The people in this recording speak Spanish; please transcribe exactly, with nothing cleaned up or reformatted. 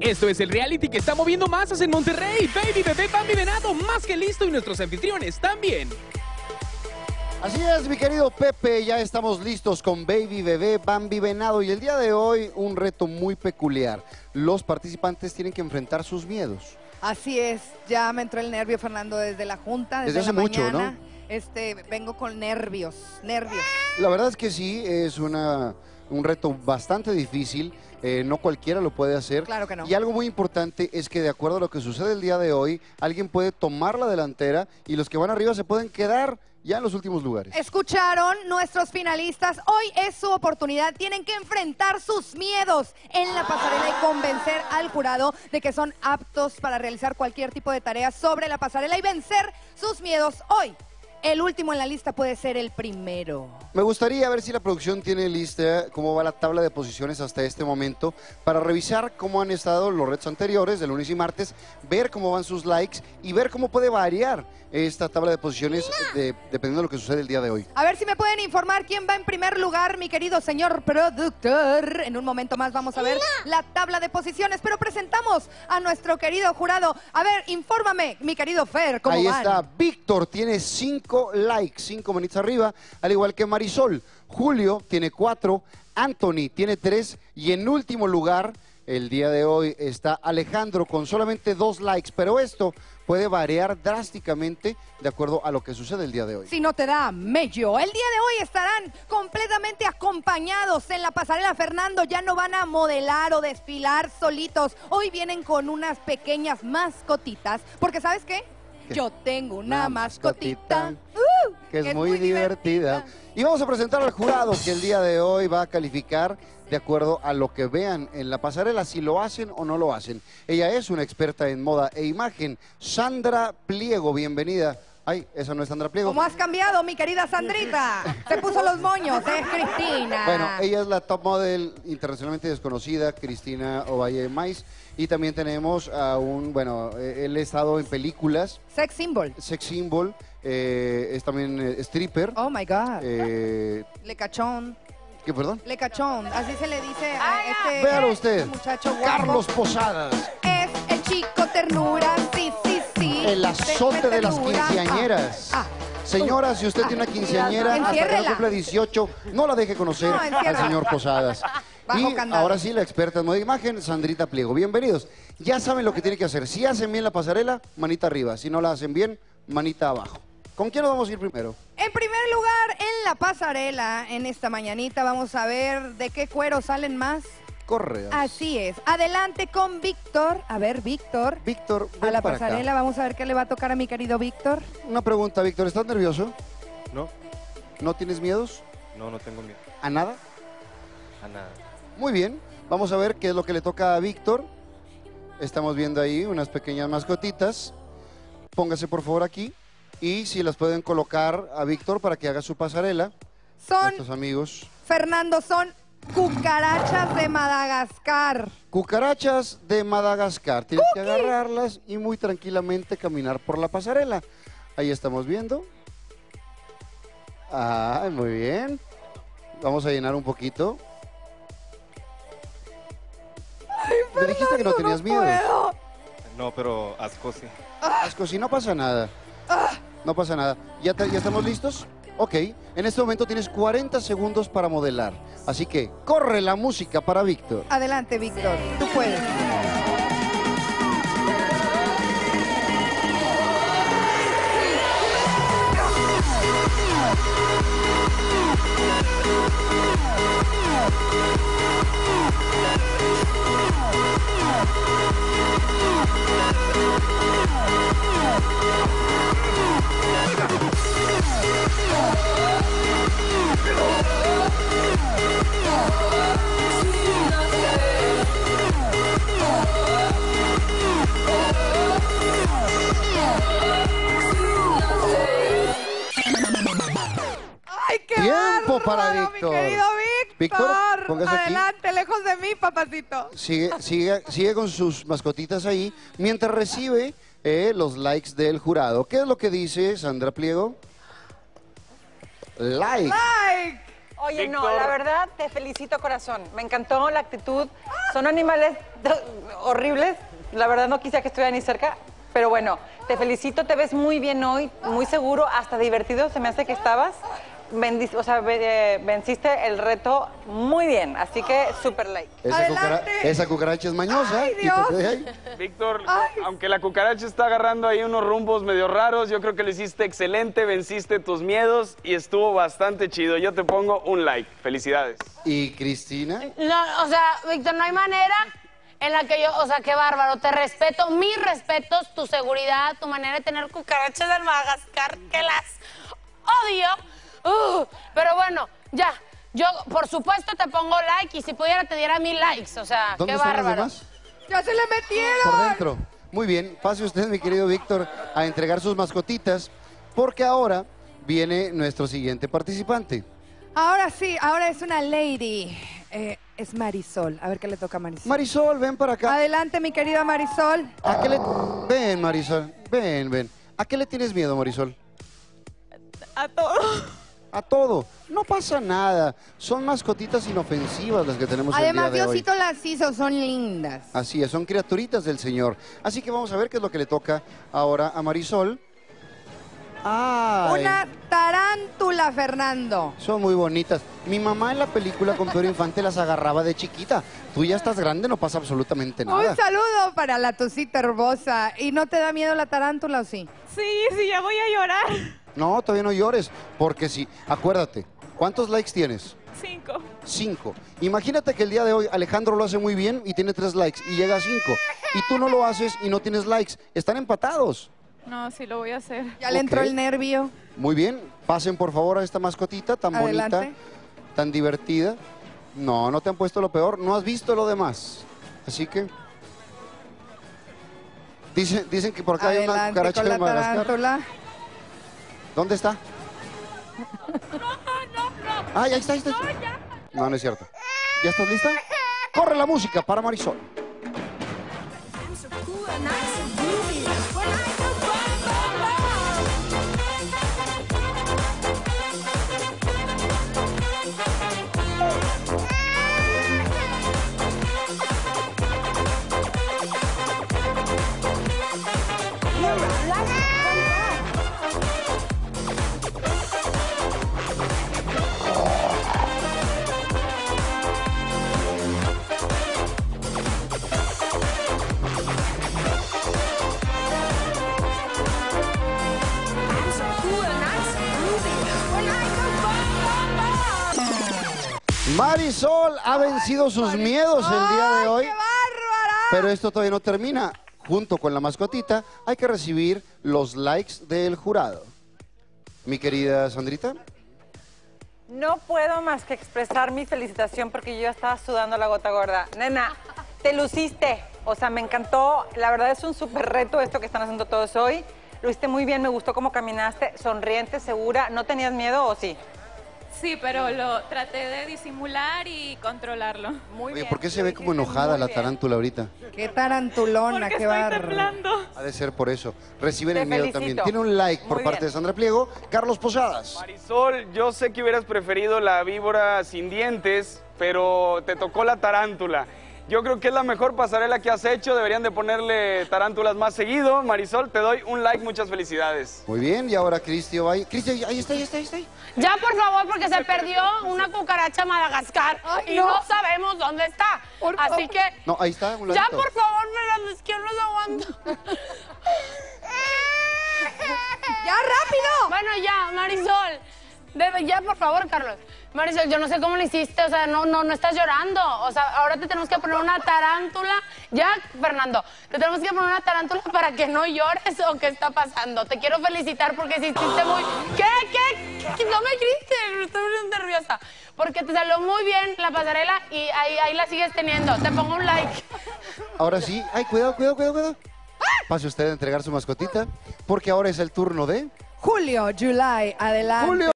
Esto es el reality que está moviendo masas en Monterrey. Baby Bebé Bambi Venado, más que listo, y nuestros anfitriones también. Así es, mi querido Pepe, ya estamos listos con Baby Bebé Bambi Venado y el día de hoy un reto muy peculiar. Los participantes tienen que enfrentar sus miedos. Así es, ya me entró el nervio, Fernando, desde la junta, desde, Desde hace la mucho, mañana. ¿no? Este, vengo con nervios, nervios. La verdad es que sí, es una, un reto bastante difícil, eh, no cualquiera lo puede hacer. Claro que no. Y algo muy importante es que de acuerdo a lo que sucede el día de hoy, alguien puede tomar la delantera y los que van arriba se pueden quedar ya en los últimos lugares. Escucharon nuestros finalistas, hoy es su oportunidad, tienen que enfrentar sus miedos en la pasarela y convencer al jurado de que son aptos para realizar cualquier tipo de tarea sobre la pasarela y vencer sus miedos hoy. El último en la lista puede ser el primero. Me gustaría ver si la producción tiene lista cómo va la tabla de posiciones hasta este momento para revisar cómo han estado los retos anteriores de lunes y martes, ver cómo van sus likes y ver cómo puede variar esta tabla de posiciones de, dependiendo de lo que sucede el día de hoy. A ver si me pueden informar quién va en primer lugar, mi querido señor productor. En un momento más vamos a ver la tabla de posiciones, pero presentamos a nuestro querido jurado. A ver, infórmame, mi querido Fer, ¿cómo Ahí van? está, Víctor tiene cinco likes, cinco manitas arriba, al igual que Marisol. Julio tiene cuatro, Anthony tiene tres y en último lugar, el día de hoy está Alejandro con solamente dos likes, pero esto puede variar drásticamente de acuerdo a lo que sucede el día de hoy. Si no te da mello. El día de hoy estarán completamente acompañados en la pasarela, Fernando. Ya no van a modelar o desfilar solitos. Hoy vienen con unas pequeñas mascotitas. Porque ¿sabes qué? ¿Qué? Yo tengo una, Una mascotita. mascotita, uh, que es, muy, divertida. Y vamos a presentar al jurado que el día de hoy va a calificar de acuerdo a lo que vean en la pasarela, si lo hacen o no lo hacen. Ella es una experta en moda e imagen, Sandra Pliego, bienvenida. Ay, esa no es Sandra Pliego. ¿Cómo has cambiado, mi querida Sandrita? Se puso los moños, es Cristina. Bueno, ella es la top model internacionalmente desconocida, Cristina Ovalle Maiz. Y también tenemos a un, bueno, eh, él ha estado en películas. Sex symbol. Sex symbol, eh, es también eh, stripper. Oh, my God. Eh, Le cachón. ¿Qué, perdón? Le cachón. Así se le dice a este, Véalo eh, usted, muchacho guapo. Carlos Posadas. Es el chico ternura, sí, sí, sí. El azote de las quinceañeras. Ah, ah. Señora, si usted tiene una quinceañera, hasta que no Enciérrela. cumple dieciocho, no la deje conocer No, al enciérrela. señor Posadas. Bajo Y candado. ahora sí, la experta en moda e imagen, Sandrita Pliego. Bienvenidos. Ya saben lo que tienen que hacer. Si hacen bien la pasarela, manita arriba. Si no la hacen bien, manita abajo. ¿Con quién nos vamos a ir primero? En primer lugar, en la pasarela, en esta mañanita, vamos a ver de qué cuero salen más. Correas. Así es. Adelante con Víctor. A ver, Víctor. Víctor, A ven la para acá. pasarela, vamos a ver qué le va a tocar a mi querido Víctor. Una pregunta, Víctor. ¿Estás nervioso? No, ¿No tienes miedos? no, no tengo miedo ¿A nada? a nada. Muy bien. Vamos a ver qué es lo que le toca a Víctor. Estamos viendo ahí unas pequeñas mascotitas. Póngase por favor aquí. Y si las pueden colocar a Víctor para que haga su pasarela. Son, Nuestros amigos. Fernando, son cucarachas de Madagascar. Cucarachas de Madagascar. Tienes que Cookie. agarrarlas y muy tranquilamente caminar por la pasarela. Ahí estamos viendo. Ah, muy bien. Vamos a llenar un poquito. Me dijiste que no tenías miedo. puedo. No, pero asco sí. Asco, si no pasa nada. No pasa nada. ¿Ya, te- ¿Ya estamos listos? Ok. En este momento tienes cuarenta segundos para modelar. Así que corre la música para Víctor. Adelante, Víctor. Tú puedes. ¡Ay, qué Tiempo bárbaro, para mi Víctor. querido Víctor! Víctor, póngase aquí. Adelante, lejos de mí, papacito. Sigue, sigue, sigue con sus mascotitas ahí mientras recibe eh, los likes del jurado. ¿Qué es lo que dice Sandra Pliego? Like. ¡Like! Oye, no, Víctor. la verdad, te felicito, corazón. Me encantó la actitud. Son animales horribles. La verdad, no quisiera que estuviera ni cerca. Pero bueno, te felicito, te ves muy bien hoy, muy seguro, hasta divertido. Se me hace que estabas. Bendic- o sea, ve- eh, venciste el reto muy bien. Así que, super like. Esa, Adelante. cucara- esa cucaracha es mañosa. Ay, Dios. Quítate de ahí. Víctor, Ay. aunque la cucaracha está agarrando ahí unos rumbos medio raros, yo creo que lo hiciste excelente, venciste tus miedos y estuvo bastante chido. Yo te pongo un like. Felicidades. ¿Y Cristina? No, o sea, Víctor, no hay manera en la que yo, o sea, qué bárbaro, te respeto, mis respetos, tu seguridad, tu manera de tener cucarachas de Madagascar, que las odio. Uh, pero bueno, ya, yo por supuesto te pongo like y si pudiera te diera mil likes, o sea, ¿Dónde qué están los bárbaro. demás? ¡Ya se le metieron! Por dentro. Muy bien, pase usted, mi querido Víctor, a entregar sus mascotitas, porque ahora viene nuestro siguiente participante. Ahora sí, ahora es una lady. Eh, es Marisol. A ver qué le toca a Marisol. Marisol, ven para acá. Adelante, mi querida Marisol. ¿A qué le... Ven, Marisol, ven, ven. ¿A qué le tienes miedo, Marisol? A todo. A todo. No pasa nada. Son mascotitas inofensivas las que tenemos Además, el día de hoy. Diosito las hizo, son lindas. Así es, son criaturitas del Señor. Así que vamos a ver qué es lo que le toca ahora a Marisol. Ay, Una tarántula, Fernando. son muy bonitas. Mi mamá en la película con Pedro Infante las agarraba de chiquita. Tú ya estás grande, no pasa absolutamente nada. Un saludo para la Tosita hermosa. ¿Y no te da miedo la tarántula o sí? Sí, sí, ya voy a llorar. No, todavía no llores, porque sí. Acuérdate, ¿cuántos likes tienes? Cinco. Cinco. Imagínate que el día de hoy Alejandro lo hace muy bien y tiene tres likes y llega a cinco. Y tú no lo haces y no tienes likes. Están empatados. No, sí lo voy a hacer. Ya le Ok. entró el nervio. Muy bien, pasen por favor a esta mascotita tan Adelante. bonita, tan divertida. No, no te han puesto lo peor, no has visto lo demás. Así que... Dicen, dicen que por acá hay una Adelante cucaracha con de la Madagascar. tarántula. ¿Dónde está? Ah, ya está, ahí está. No, no es cierto. ¿Ya estás lista? Corre la música para Marisol. Marisol ha vencido sus miedos el día de ¡Ay, hoy, qué bárbara! pero esto todavía no termina. Junto con la mascotita hay que recibir los likes del jurado. Mi querida Sandrita. No puedo más que expresar mi felicitación porque yo ya estaba sudando la gota gorda. Nena, te luciste. O sea, me encantó. La verdad es un súper reto esto que están haciendo todos hoy. Lo hiciste muy bien, me gustó cómo caminaste, sonriente, segura. ¿No tenías miedo o sí? Sí, pero lo traté de disimular y controlarlo. Muy Oye, bien. ¿por qué se lo ve como hiciste enojada muy la bien. tarántula ahorita? Qué tarantulona, Porque qué estoy bárbara. temblando. Ha de ser por eso. Reciben Te el miedo felicito. también. Tiene un like por Muy parte bien. de Sandra Pliego. Carlos Posadas. Marisol, yo sé que hubieras preferido la víbora sin dientes, pero te tocó la tarántula. Yo creo que es la mejor pasarela que has hecho. Deberían de ponerle tarántulas más seguido. Marisol, te doy un like, muchas felicidades. Muy bien, y ahora Cristi Ovalle. Cristi, ahí está, ahí está, ahí está. Ya, por favor, porque se perdió una cucaracha Madagascar Ay, y no. no. sabemos dónde está. Por Así favor. que, No, ahí está, un ya, ladito. por favor, me las que no se aguanto. ¡Ya, rápido! Bueno, ya, Marisol. Debe, ya, por favor, Carlos. Marisol, yo no sé cómo lo hiciste, o sea, no, no, no estás llorando. O sea, ahora te tenemos que poner una tarántula. Ya, Fernando, te tenemos que poner una tarántula para que no llores o qué está pasando. Te quiero felicitar porque sí hiciste muy... ¿Qué? ¿Qué? ¿Qué? No me grites, estoy muy nerviosa. Porque te salió muy bien la pasarela y ahí, ahí la sigues teniendo. Te pongo un like. Ahora sí. Ay, cuidado, cuidado, cuidado, cuidado. Pase usted a entregar su mascotita, porque ahora es el turno de... Julio, July, adelante. Julio.